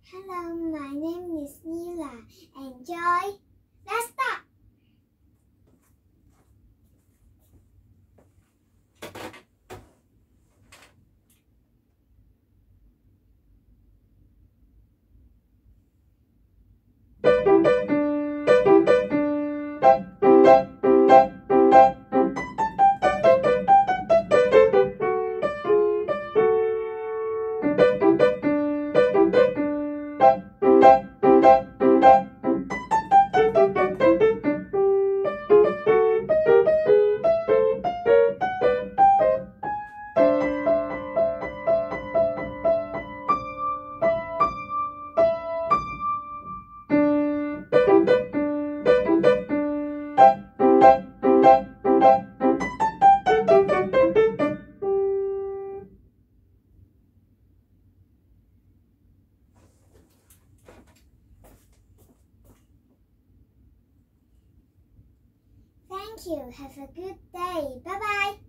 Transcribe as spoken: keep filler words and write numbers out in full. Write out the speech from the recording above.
Hello, my name is Nila. Enjoy. Let's start. Thank you. Have a good day. Bye bye.